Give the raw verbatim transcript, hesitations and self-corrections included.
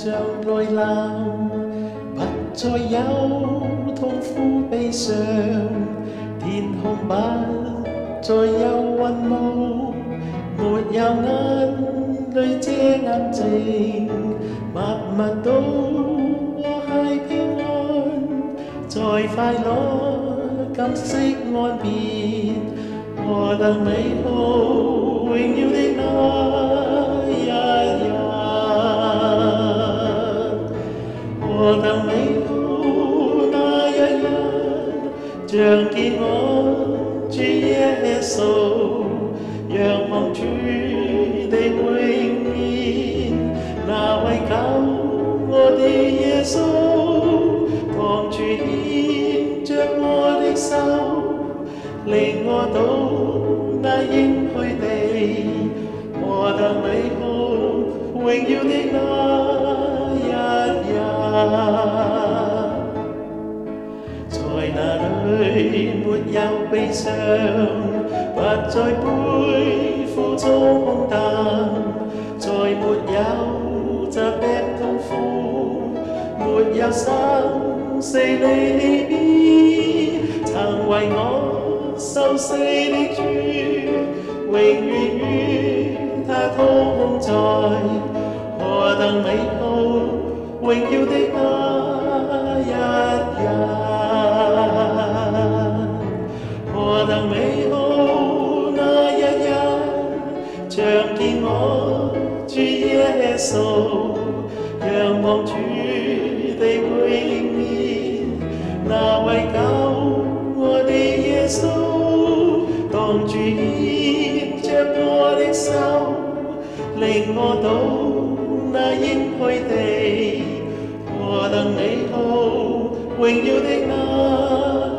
像來臨，不再有痛苦悲傷，天空不再有雲霧，沒有眼淚遮眼睛，默默都和諧平安，在快樂感息安別，何等美好榮耀的那一日，何等美好那一日，像見我主耶穌，仰望主的榮面，那位救我的耶穌，當主牽着我的手，領我到那應許地，何等美好榮耀的那一日，在那裏沒有悲傷，不再背負重重擔，再沒有疾病痛苦，沒有生死離別，曾為我受死的主，永遠與他同在，何等美好榮耀的那一日，何等美好那一日，像見我主耶穌，仰望主的榮面，那位救我的耶穌，當主牽着我的手，領我到那應許地，何等美好榮耀的那